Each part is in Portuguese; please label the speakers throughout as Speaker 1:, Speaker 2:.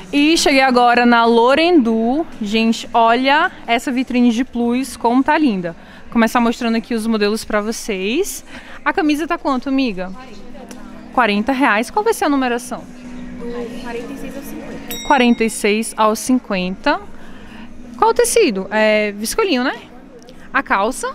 Speaker 1: E cheguei agora na Lorendu. Gente, olha essa vitrine de plus, como tá linda. Vou começar mostrando aqui os modelos pra vocês. A camisa tá quanto, amiga? 40 reais. Qual vai ser a numeração?
Speaker 2: Do 46 ao 50.
Speaker 1: 46 ao 50. Qual o tecido? É viscolinho, né? A calça?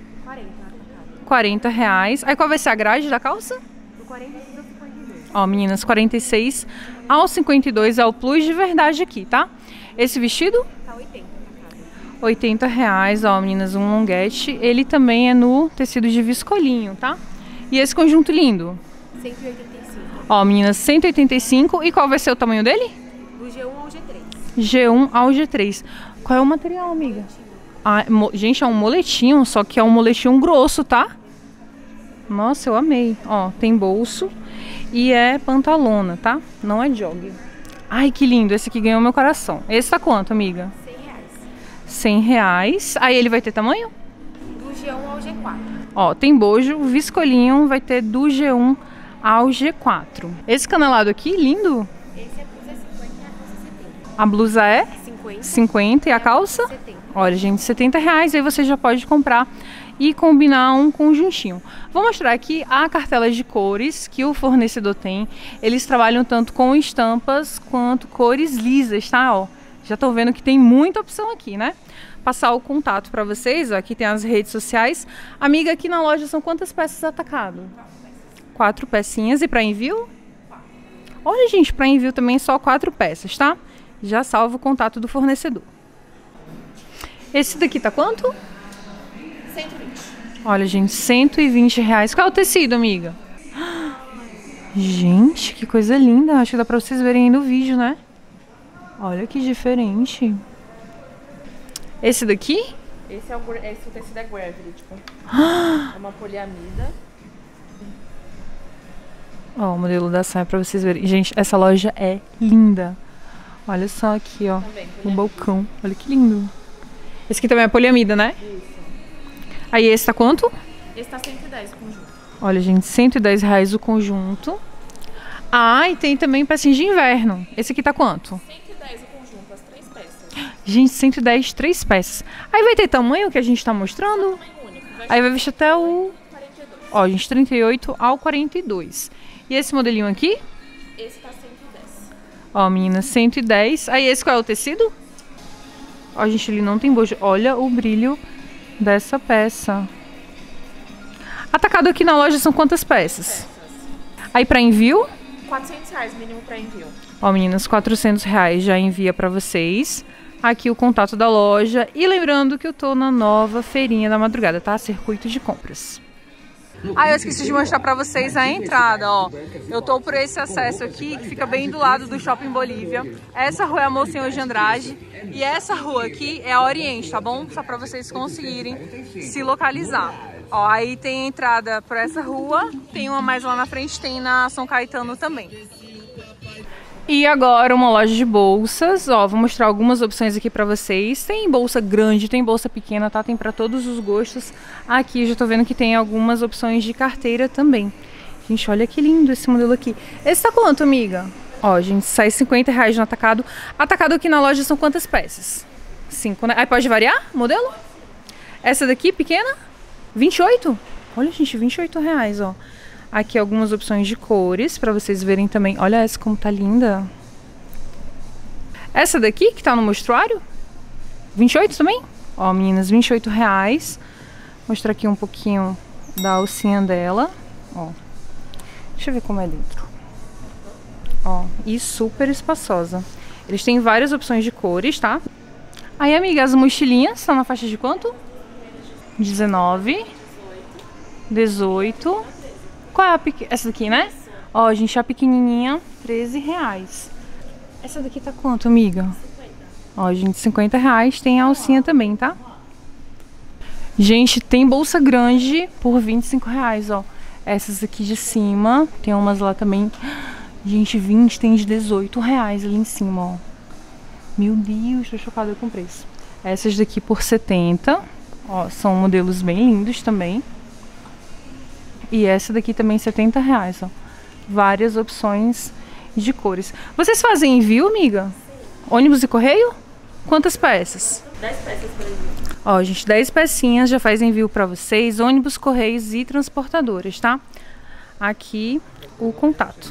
Speaker 1: 40 reais. Aí qual vai ser a grade da calça?
Speaker 2: Do 46 ao 52.
Speaker 1: Ó, meninas, 46 ao 52 é o plus de verdade aqui, tá? Esse vestido?
Speaker 2: Tá 80.
Speaker 1: 80 reais, ó, meninas, um longuete. Ele também é no tecido de viscolinho, tá? E esse conjunto lindo?
Speaker 2: 185.
Speaker 1: Ó, meninas, 185. E qual vai ser o tamanho dele?
Speaker 2: Do G1 ao G3.
Speaker 1: G1 ao G3. Qual é o material, amiga? Ah, gente, é um moletinho, só que é um moletinho grosso, tá? Nossa, eu amei. Ó, tem bolso e é pantalona, tá? Não é jog. Ai, que lindo. Esse aqui ganhou meu coração. Esse tá quanto, amiga?
Speaker 2: 100 reais.
Speaker 1: 100 reais. Aí ele vai ter tamanho?
Speaker 2: Do G1 ao G4.
Speaker 1: Ó, tem bojo, viscolinho, vai ter do G1 ao G4. Esse canelado aqui, lindo.
Speaker 2: Esse é blusa 50 e a calça 70.
Speaker 1: A blusa é
Speaker 2: 50.
Speaker 1: 50 e a calça?
Speaker 2: 70.
Speaker 1: Olha, gente, 70 reais. Aí você já pode comprar e combinar um conjuntinho. Vou mostrar aqui a cartela de cores que o fornecedor tem. Eles trabalham tanto com estampas quanto cores lisas, tá? Ó, já tô vendo que tem muita opção aqui, né? Passar o contato para vocês, ó, aqui tem as redes sociais. Amiga, aqui na loja são quantas peças atacado? 4 pecinhas. E para envio? Olha, gente, para envio também só 4 peças, tá? Já salva o contato do fornecedor. Esse daqui tá quanto?
Speaker 2: 120.
Speaker 1: Olha, gente, 120 reais. Qual é o tecido, amiga? Gente, que coisa linda. Acho que dá pra vocês verem aí no vídeo, né? Olha que diferente. Esse daqui?
Speaker 2: Esse o tecido é Gravity, tipo. É uma poliamida.
Speaker 1: Ó, o modelo da saia pra vocês verem. Gente, essa loja é linda. Olha só aqui, ó.
Speaker 2: Também,
Speaker 1: O balcão. Olha que lindo. Esse aqui também é poliamida, né?
Speaker 2: Isso.
Speaker 1: Aí esse tá quanto?
Speaker 2: Esse tá 110 o conjunto.
Speaker 1: Olha, gente, 110 reais o conjunto. Ah, e tem também pecinhas de inverno. Esse aqui tá quanto?
Speaker 2: 110 o conjunto, as 3 peças.
Speaker 1: Gente, 110, 3 peças. Aí vai ter tamanho que a gente tá mostrando?
Speaker 2: Tamanho único.
Speaker 1: Aí vai vestir até o...
Speaker 2: 42.
Speaker 1: Ó, gente, 38 ao 42. E esse modelinho aqui?
Speaker 2: Esse tá 110.
Speaker 1: Ó, meninas, 110. Aí esse qual é o tecido? Ó, gente, ele não tem bojo. Olha o brilho dessa peça. Atacado aqui na loja são quantas peças? Aí pra envio?
Speaker 2: 400 reais mínimo pra envio.
Speaker 1: Ó, meninas, 400 reais já envia pra vocês. Aqui o contato da loja. E lembrando que eu tô na nova feirinha da madrugada, tá? Circuito de compras. Ah, eu esqueci de mostrar pra vocês a entrada, ó. Eu tô por esse acesso aqui, que fica bem do lado do Shopping Bolívia. Essa rua é a Monsenhor de Andrade. E essa rua aqui é a Oriente, tá bom? Só pra vocês conseguirem se localizar. Ó, aí tem a entrada por essa rua. Tem uma mais lá na frente, tem na São Caetano também. E agora uma loja de bolsas, ó, vou mostrar algumas opções aqui pra vocês. Tem bolsa grande, tem bolsa pequena, tá? Tem pra todos os gostos. Aqui eu já tô vendo que tem algumas opções de carteira também. Gente, olha que lindo esse modelo aqui. Esse tá quanto, amiga? Ó, gente, sai 50 reais no atacado. Atacado aqui na loja são quantas peças? 5, né? Aí pode variar o modelo? Essa daqui, pequena? 28? Olha, gente, 28 reais, ó. Aqui algumas opções de cores pra vocês verem também. Olha essa como tá linda. Essa daqui que tá no mostruário? 28 também? Ó, meninas, 28 reais. Vou mostrar aqui um pouquinho da alcinha dela. Ó. Deixa eu ver como é dentro. Ó, e super espaçosa. Eles têm várias opções de cores, tá? Aí, amiga, as mochilinhas estão na faixa de quanto? 19. 18. Qual é a pequena? Essa daqui, né? Ó, gente, a pequenininha, 13 reais. Essa daqui tá quanto, amiga?
Speaker 2: 50.
Speaker 1: Ó, gente, 50 reais. Tem a alcinha também, tá? Gente, tem bolsa grande por 25 reais, ó. Essas aqui de cima. Tem umas lá também. Gente, 20, tem de 18 reais ali em cima, ó. Meu Deus, tô chocada com o preço. Essas daqui por 70. Ó, são modelos bem lindos também. E essa daqui também 70 reais, ó. Várias opções de cores. Vocês fazem envio, amiga?
Speaker 2: Sim.
Speaker 1: Ônibus e correio? Quantas peças?
Speaker 2: 10 peças para envio.
Speaker 1: Ó, gente, 10 pecinhas já faz envio para vocês. Ônibus, correios e transportadoras, tá? Aqui o contato.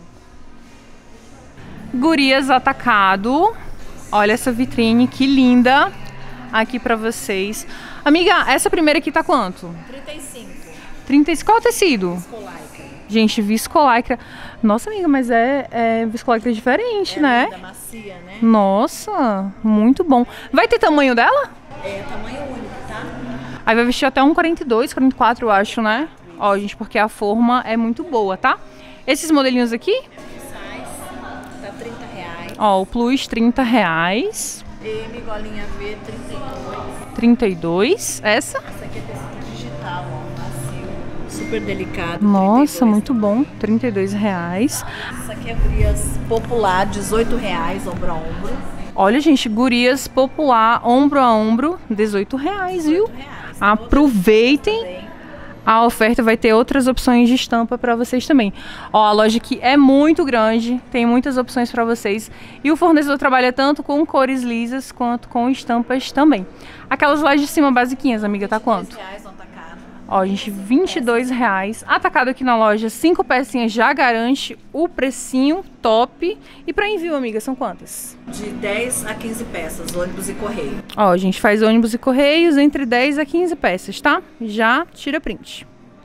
Speaker 1: Gurias Atacado. Olha essa vitrine, que linda. Aqui pra vocês. Amiga, essa primeira aqui tá quanto?
Speaker 2: 35.
Speaker 1: 35. Qual é o tecido?
Speaker 2: Viscolaicra.
Speaker 1: Gente, viscolaicra. Nossa, amiga, mas é viscolaicra diferente, né?
Speaker 2: Linda, macia, né?
Speaker 1: Nossa, muito bom. Vai ter tamanho dela?
Speaker 2: É tamanho único, tá?
Speaker 1: Aí vai vestir até um 42, 44, eu acho, né? Ó, gente, porque a forma é muito boa, tá? Esses modelinhos aqui?
Speaker 2: Size, tá R$30.
Speaker 1: Ó, o plus R$30.
Speaker 2: M, golinha V, 32.
Speaker 1: 32. Essa?
Speaker 2: Essa aqui é tecido digital, ó, macio, super delicado.
Speaker 1: Nossa,
Speaker 2: 32.
Speaker 1: muito bom. R$32.
Speaker 2: Essa aqui é gurias popular, R$18, ombro a ombro.
Speaker 1: Olha, gente, gurias popular, ombro a ombro, R$18, viu? Aproveitem. A oferta vai ter outras opções de estampa para vocês também. Ó, a loja aqui é muito grande, tem muitas opções para vocês. E o fornecedor trabalha tanto com cores lisas quanto com estampas também. Aquelas lá de cima basiquinhas, amiga, tá quanto?
Speaker 2: R$22 no atacado.
Speaker 1: Ó, gente, R$22. Atacado aqui na loja, 5 pecinhas já garante o precinho top. E para envio, amiga, são quantas?
Speaker 2: De 10 a 15 peças, ônibus e correio.
Speaker 1: Ó, a gente faz ônibus e correios entre 10 a 15 peças, tá? Já tira print.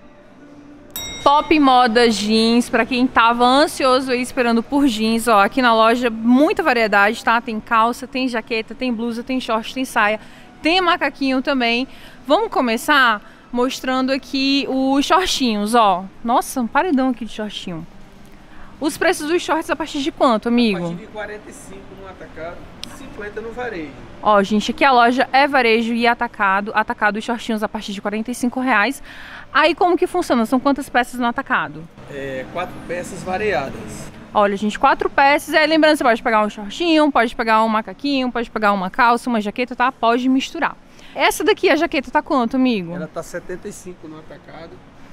Speaker 1: Top Moda Jeans, pra quem tava ansioso aí esperando por jeans, ó, aqui na loja muita variedade, tá? Tem calça, tem jaqueta, tem blusa, tem short, tem saia, tem macaquinho também. Vamos começar mostrando aqui os shortinhos, ó. Nossa, um paredão aqui de shortinho. Os preços dos shorts a partir de quanto, amigo?
Speaker 3: A partir de 45 no atacado, 50 no varejo.
Speaker 1: Ó, gente, aqui a loja é varejo e atacado. Atacado os shortinhos a partir de R$45. Aí como que funciona? São quantas peças no atacado?
Speaker 3: 4 peças variadas.
Speaker 1: Olha, gente, 4 peças. Lembrando, você pode pegar um shortinho, pode pegar um macaquinho, pode pegar uma calça, uma jaqueta, tá? Pode misturar. Essa daqui, a jaqueta, tá quanto, amigo?
Speaker 3: Ela tá 75 no atacado,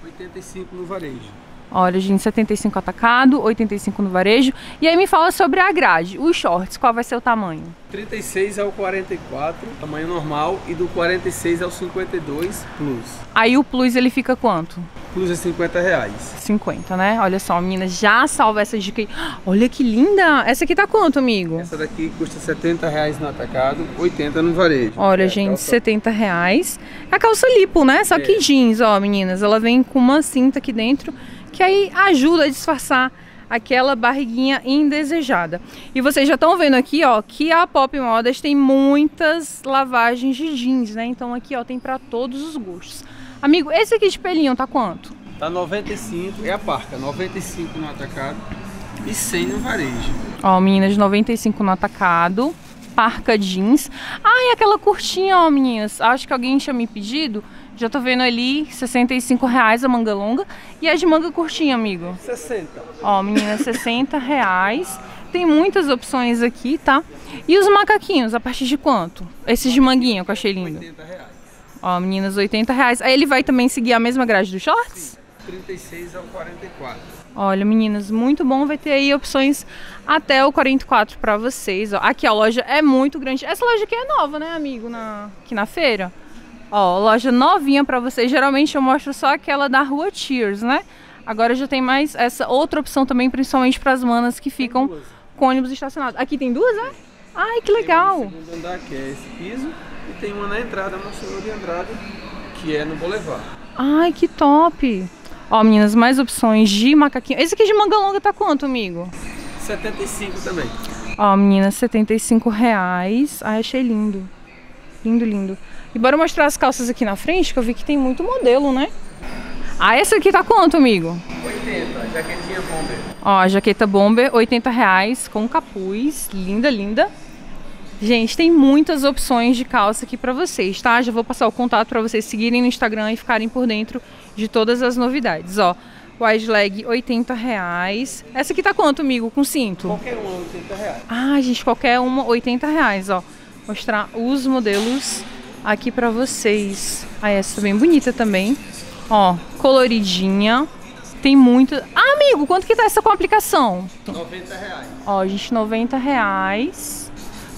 Speaker 3: 85 no varejo.
Speaker 1: Olha, gente, 75 atacado, 85 no varejo. E aí me fala sobre a grade, os shorts, qual vai ser o tamanho?
Speaker 3: 36 ao 44, tamanho normal, e do 46 ao 52 plus.
Speaker 1: Aí o plus ele fica quanto?
Speaker 3: Plus é R$50.
Speaker 1: 50, né? Olha só, meninas, já salva essa dica aí. Olha que linda! Essa aqui tá quanto, amigo?
Speaker 3: Essa daqui custa R$70 no atacado, 80 no varejo.
Speaker 1: Olha, gente, R$70. A calça lipo, né? Só que jeans, ó, meninas. Ela vem com uma cinta aqui dentro, que aí ajuda a disfarçar aquela barriguinha indesejada. E vocês já estão vendo aqui, ó, que a Pop Modas tem muitas lavagens de jeans, né? Então aqui, ó, tem pra todos os gostos. Amigo, esse aqui de pelinho tá quanto?
Speaker 3: Tá 95, é a parca, 95 no atacado e 100 no varejo.
Speaker 1: Ó, meninas, 95 no atacado, parca jeans. Ah, e aquela curtinha, ó, meninas, acho que alguém tinha me pedido. Já tô vendo ali, R$65 a manga longa. E a de manga curtinha, amigo?
Speaker 3: 60.
Speaker 1: Ó, meninas, R$60. Tem muitas opções aqui, tá? E os macaquinhos, a partir de quanto? Esses de manguinha, que eu achei lindo.
Speaker 3: R$80.
Speaker 1: Ó, meninas, R$80. Aí ele vai também seguir a mesma grade dos shorts?
Speaker 3: Sim, 36 ao 44.
Speaker 1: Olha, meninas, muito bom. Vai ter aí opções até o 44 pra vocês, ó. Aqui a loja é muito grande. Essa loja aqui é nova, né, amigo? Aqui na feira. Ó, loja novinha pra vocês. Geralmente eu mostro só aquela da rua Cheers, né? Agora já tem mais essa outra opção também, principalmente pras manas que ficam com ônibus estacionado. Aqui tem duas, é? Ai, que legal.
Speaker 3: Tem uma no segundo andar, que é esse piso, e tem uma na entrada, uma senhora de Andrade, que é no Boulevard.
Speaker 1: Ai, que top. Ó, meninas, mais opções de macaquinho. Esse aqui de manga longa tá quanto, amigo?
Speaker 3: 75 também.
Speaker 1: Ó, meninas, R$75. Ai, achei lindo. Lindo, lindo. E bora mostrar as calças aqui na frente, que eu vi que tem muito modelo, né? Ah, essa aqui tá quanto, amigo?
Speaker 3: 80, jaquetinha bomber.
Speaker 1: Ó, a jaqueta bomber, R$80, com capuz. Linda, linda. Gente, tem muitas opções de calça aqui pra vocês, tá? Já vou passar o contato pra vocês seguirem no Instagram e ficarem por dentro de todas as novidades, ó. Wide leg, R$80. Essa aqui tá quanto, amigo, com cinto?
Speaker 3: Qualquer uma, R$80.
Speaker 1: Ah, gente, qualquer uma, R$80, ó. Mostrar os modelos aqui pra vocês. Ah, essa tá bem bonita também. Ó, coloridinha. Tem muita... Ah, amigo, quanto que tá essa com aplicação?
Speaker 3: R$90.
Speaker 1: Ó, gente, R$90.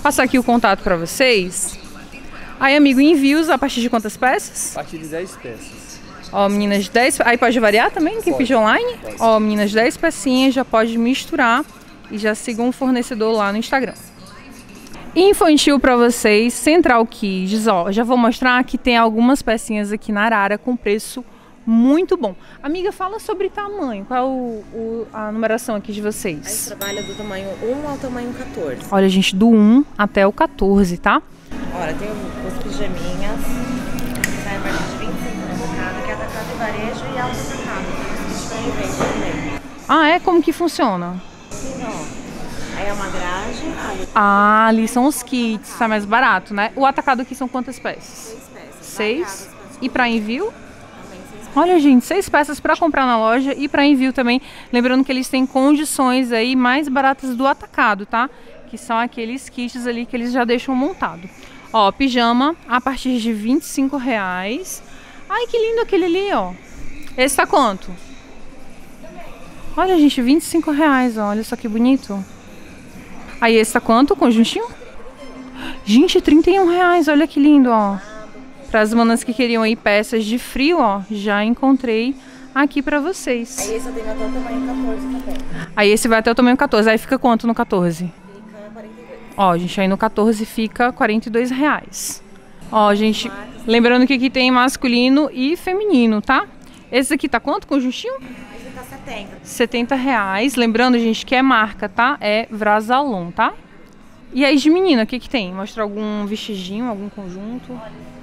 Speaker 1: Passar aqui o contato pra vocês. Aí, amigo, envios a partir de quantas peças?
Speaker 3: A partir de 10 peças.
Speaker 1: Ó, meninas, 10... Aí pode variar também, quem pedir online?
Speaker 3: Pode.
Speaker 1: Ó, meninas, 10 pecinhas, já pode misturar e já sigam o fornecedor lá no Instagram. Infantil pra vocês, Central Kids, ó, já vou mostrar que tem algumas pecinhas aqui na Arara com preço muito bom. Amiga, fala sobre tamanho, qual é a numeração aqui de
Speaker 2: A gente
Speaker 1: vocês?
Speaker 2: trabalha do tamanho 1 ao tamanho 14.
Speaker 1: Olha, gente, do 1 até o 14, tá?
Speaker 2: Olha, tem os pijaminhas, sai a partir de 25 no atacado, que é atacado e varejo e alto atacado. Tem os kits para evento também.
Speaker 1: Ah, é? Como que funciona?
Speaker 2: Sim, ó. Aí é uma grade, aí
Speaker 1: Ah, ali são os kits, sai mais barato, né? O atacado aqui são quantas peças?
Speaker 2: 6 peças.
Speaker 1: 6. E pra envio?
Speaker 2: Também 6 peças.
Speaker 1: Olha, gente, 6 peças para comprar na loja e para envio também. Lembrando que eles têm condições aí mais baratas do atacado, tá? Que são aqueles kits ali que eles já deixam montado. Ó, pijama a partir de R$25. Ai, que lindo aquele ali, ó. Esse tá quanto? Olha, gente, R$25, ó. Olha só que bonito. Aí esse tá quanto, conjuntinho? Gente, R$31, olha que lindo, ó. Para as manas que queriam aí peças de frio, ó, já encontrei aqui pra vocês.
Speaker 2: Aí esse eu tenho até o tamanho 14 também.
Speaker 1: Aí esse vai até o tamanho 14, aí fica quanto no 14?
Speaker 2: Fica 42.
Speaker 1: Ó, gente, aí no 14 fica R$42. Ó, gente, lembrando que aqui tem masculino e feminino, tá? Esse aqui tá quanto, conjuntinho?
Speaker 2: Esse tá 70.
Speaker 1: R$70. Lembrando, gente, que é marca, tá? É Vrasalon, tá? E aí de menina, o que que tem? Mostra algum vestidinho, algum conjunto?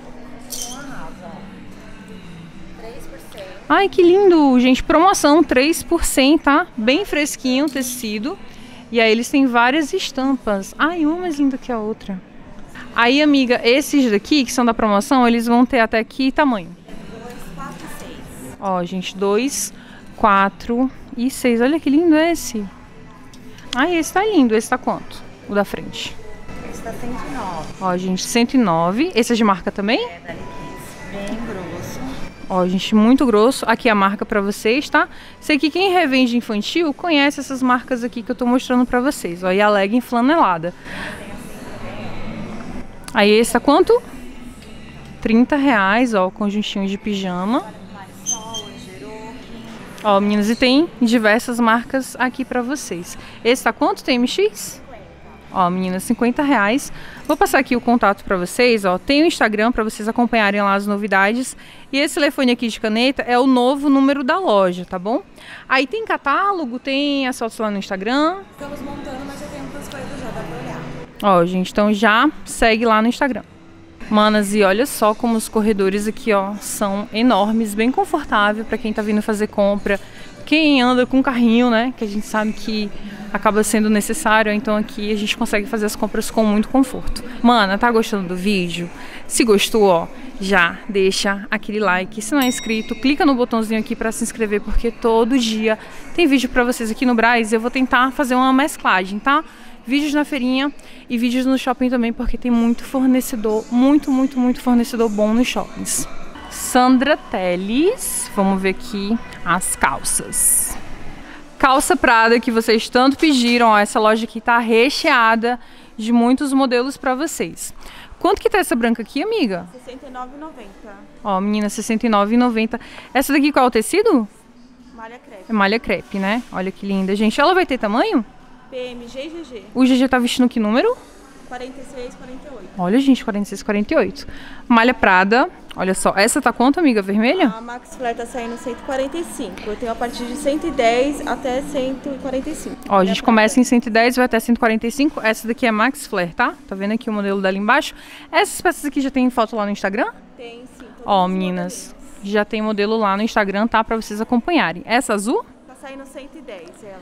Speaker 1: Ai, que lindo, gente, promoção 3%, tá? Bem fresquinho o tecido. E aí eles têm várias estampas. Ai, uma mais linda que a outra. Aí, amiga, esses daqui, que são da promoção, eles vão ter até que tamanho?
Speaker 2: 2, 4 e 6.
Speaker 1: Ó, gente, 2, 4 e 6. Olha que lindo esse. Ai, esse tá lindo. Esse tá quanto? O da frente.
Speaker 2: Esse tá 109.
Speaker 1: Ó, gente, 109. Esse é de marca também?
Speaker 2: É da Liquis. Bem grosso.
Speaker 1: Ó, gente, muito grosso. Aqui é a marca pra vocês, tá? Sei que quem revende infantil conhece essas marcas aqui que eu tô mostrando pra vocês. Ó, e a legging flanelada. Aí esse tá quanto? R$30, ó, o conjuntinho de pijama. Ó, meninas, e tem diversas marcas aqui pra vocês. Esse tá quanto? Tem MX? Ó, meninas, R$50. Vou passar aqui o contato pra vocês, ó. Tem o Instagram pra vocês acompanharem lá as novidades. E esse telefone aqui de caneta é o novo número da loja, tá bom? Aí tem catálogo, tem as fotos lá no Instagram.
Speaker 2: Estamos montando, mas já tem muitas coisas, já dá pra olhar.
Speaker 1: Ó, gente, então já segue lá no Instagram. Manas, e olha só como os corredores aqui, ó, são enormes, bem confortável pra quem tá vindo fazer compra. Quem anda com carrinho, né, que a gente sabe que acaba sendo necessário, então aqui a gente consegue fazer as compras com muito conforto. Mana, tá gostando do vídeo? Se gostou, ó, já deixa aquele like. Se não é inscrito, clica no botãozinho aqui pra se inscrever, porque todo dia tem vídeo pra vocês aqui no Brás. Eu vou tentar fazer uma mesclagem, tá? Vídeos na feirinha e vídeos no shopping também, porque tem muito fornecedor, muito fornecedor bom nos shoppings. Sandra Teles, vamos ver aqui as calças. Calça Prada que vocês tanto pediram, ó, essa loja aqui tá recheada de muitos modelos pra vocês. Quanto que tá essa branca aqui, amiga?
Speaker 2: R$ 69,90.
Speaker 1: Ó, menina, R$ 69,90. Essa daqui qual é o tecido?
Speaker 2: Malha crepe.
Speaker 1: É malha crepe, né? Olha que linda, gente. Ela vai ter tamanho?
Speaker 2: PMG e GG.
Speaker 1: O GG tá vestindo que número?
Speaker 2: 46, 48.
Speaker 1: Olha, gente, 46, 48. Malha Prada. Olha só. Essa tá quanto, amiga? Vermelha?
Speaker 2: A Max Flare tá saindo 145. Eu tenho a partir de 110 até 145.
Speaker 1: Ó, a gente começa em 110 e vai até 145. Essa daqui é Max Flare, tá? Tá vendo aqui o modelo dela embaixo? Essas peças aqui já tem foto lá no Instagram?
Speaker 2: Tem sim.
Speaker 1: Ó, meninas, já tem modelo lá no Instagram, tá? Pra vocês acompanharem. Essa azul?
Speaker 2: Tá saindo 110 ela.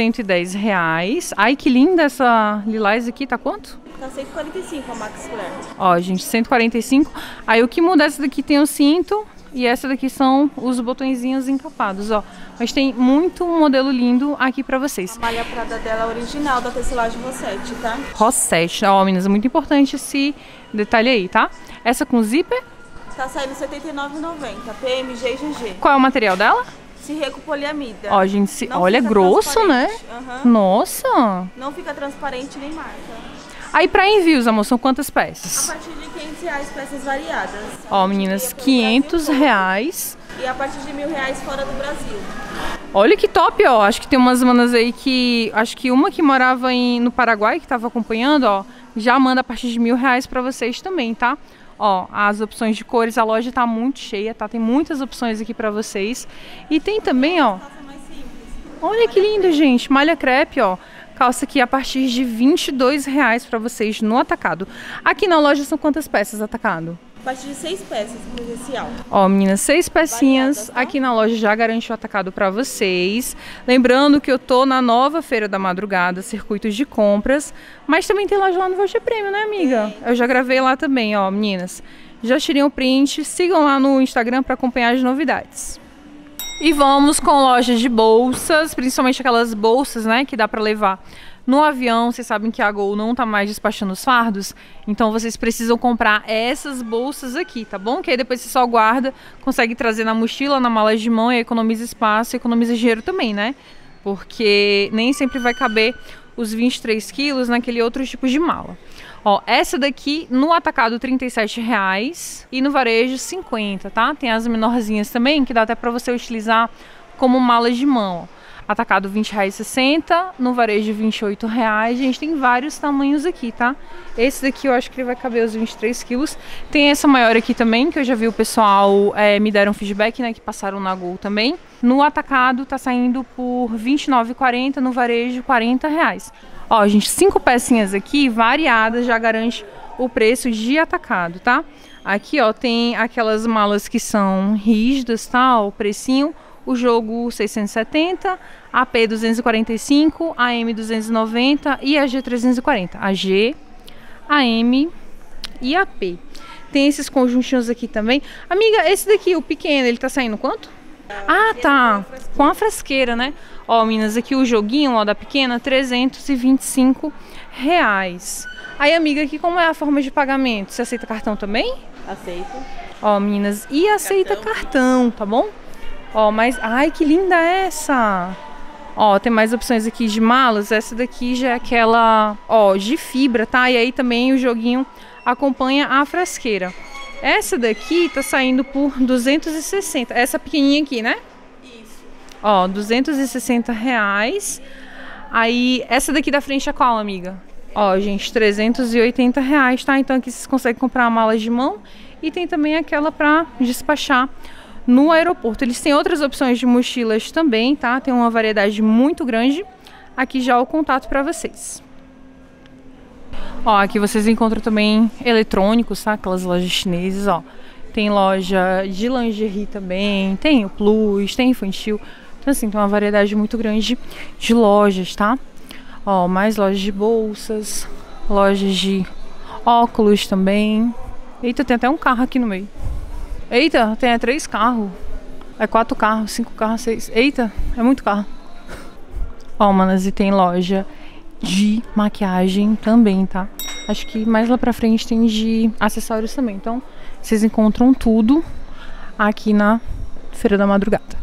Speaker 1: R$110. Ai, que linda essa lilás aqui. Tá quanto?
Speaker 2: Tá 145 a Max Flare.
Speaker 1: Ó, gente, 145. Aí o que muda, essa daqui tem o cinto e essa daqui são os botõezinhos encapados, ó. Mas tem muito modelo lindo aqui pra vocês.
Speaker 2: A malha Prada dela original da tecelagem Rossetti, tá?
Speaker 1: Rossetti, ó, meninas, é muito importante esse detalhe aí, tá? Essa com zíper?
Speaker 2: Tá saindo 79,90. PMG e GG.
Speaker 1: Qual é o material dela?
Speaker 2: Cirreco poliamida.
Speaker 1: Ó, gente,
Speaker 2: Não
Speaker 1: olha,
Speaker 2: fica
Speaker 1: grosso, né?
Speaker 2: transparente. Aham.
Speaker 1: Nossa!
Speaker 2: Não fica transparente nem marca.
Speaker 1: Aí pra envios, amor, são quantas peças?
Speaker 2: A partir de R$500 peças variadas.
Speaker 1: Ó, meninas, R$500.
Speaker 2: E a partir de R$1.000 fora do Brasil.
Speaker 1: Olha que top, ó. Acho que tem umas manas aí que... Acho que uma que morava no Paraguai, que tava acompanhando, ó, já manda a partir de R$1.000 pra vocês também, tá? Ó, as opções de cores, a loja tá muito cheia, tá? Tem muitas opções aqui pra vocês. E tem também, ó... Olha que lindo, gente. Malha crepe, ó. Calça aqui a partir de R$22 pra vocês no atacado. Aqui na loja são quantas peças atacado?
Speaker 2: A partir de 6 peças presencial.
Speaker 1: Ó, meninas, 6 pecinhas.
Speaker 2: Variadas, tá?
Speaker 1: Aqui na loja já garante o atacado pra vocês. Lembrando que eu tô na nova Feira da Madrugada, circuitos de compras. Mas também tem loja lá no Voz Prêmio, né, amiga? Eu já gravei lá também, ó, meninas. Já tirei um print. Sigam lá no Instagram pra acompanhar as novidades. E vamos com lojas de bolsas, principalmente aquelas bolsas, né, que dá pra levar no avião. Vocês sabem que a Gol não tá mais despachando os fardos, então vocês precisam comprar essas bolsas aqui, tá bom? Que aí depois você só guarda, consegue trazer na mochila, na mala de mão, e economiza espaço e economiza dinheiro também, né? Porque nem sempre vai caber os 23 quilos naquele outro tipo de mala. Ó, essa daqui no atacado R$37 e no varejo 50, tá? Tem as menorzinhas também, que dá até pra você utilizar como mala de mão. Atacado R$20,60, no varejo R$28. Gente, tem vários tamanhos aqui, tá? Esse daqui eu acho que ele vai caber os 23 quilos. Tem essa maior aqui também, que eu já vi o pessoal me deram feedback, né? Que passaram na Gol também. No atacado tá saindo por R$29,40, no varejo R$40. Ó, gente, 5 pecinhas aqui, variadas, já garante o preço de atacado, tá? Aqui, ó, tem aquelas malas que são rígidas, tá? O precinho, o jogo 670, AP 245, AM 290 e a G 340. A G, AM e AP. Tem esses conjuntinhos aqui também. Amiga, esse daqui, o pequeno, ele tá saindo quanto? Ah, tá. Com a frasqueira, né? Ó, meninas, aqui o joguinho, ó, da pequena, R$325. Aí, amiga, aqui como é a forma de pagamento? Você aceita cartão também?
Speaker 2: Aceito.
Speaker 1: Ó, meninas, e aceita cartão, tá bom? Ó, mas... Ai, que linda essa! Ó, tem mais opções aqui de malas. Essa daqui já é aquela, ó, de fibra, tá? E aí também o joguinho acompanha a frasqueira. Essa daqui tá saindo por R$260. Essa pequenininha aqui, né?
Speaker 2: Isso.
Speaker 1: Ó, R$260. Aí, essa daqui da frente é qual, amiga? Ó, gente, R$380, tá? Então aqui vocês conseguem comprar a mala de mão. E tem também aquela pra despachar no aeroporto. Eles têm outras opções de mochilas também, tá? Tem uma variedade muito grande. Aqui já o contato pra vocês. Ó, aqui vocês encontram também eletrônicos, tá? Aquelas lojas chinesas, ó. Tem loja de lingerie também, tem o Plus, tem infantil. Então assim, tem uma variedade muito grande de lojas, tá? Ó, mais lojas de bolsas, lojas de óculos também. Eita, tem até um carro aqui no meio. Eita, tem 3 carros. É 4 carros, 5 carros, 6. Eita, é muito carro. Ó, manas, e tem loja de maquiagem também, tá? Acho que mais lá pra frente tem de acessórios também. Então, vocês encontram tudo aqui na Feira da Madrugada.